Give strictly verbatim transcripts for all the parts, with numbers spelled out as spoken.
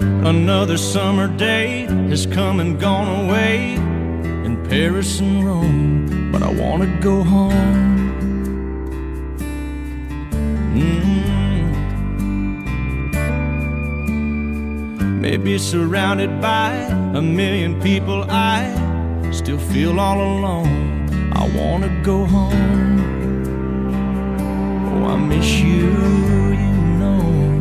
Another summer day has come and gone away in Paris and Rome, but I want to go home. mm. Maybe surrounded by a million people, I still feel all alone. I want to go home. Oh, I miss you, you know.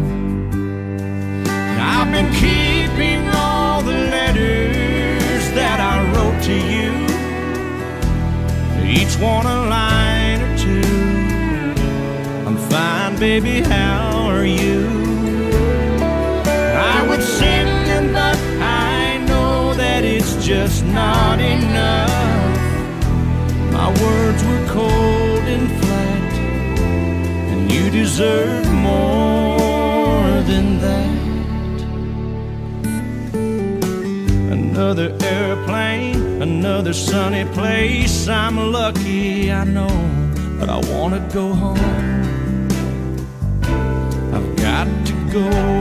I've been keeping all the letters that I wrote to you, each one a line or two. I'm fine, baby, how are you? I would sing them, but I know that it's just not enough. My words were cold and flat, and you deserve more than that. Another airplane, another sunny place. I'm lucky, I know, but I want to go home. I've got to go